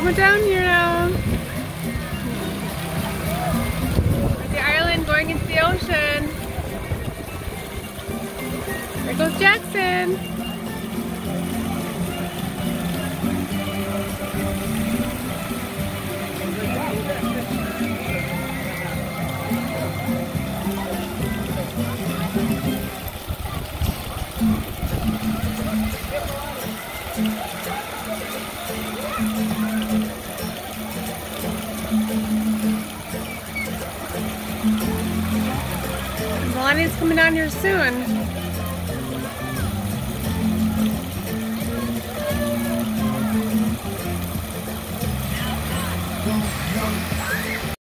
Coming down here now. The island going into the ocean. There goes Jackson. Lonnie's coming down here soon.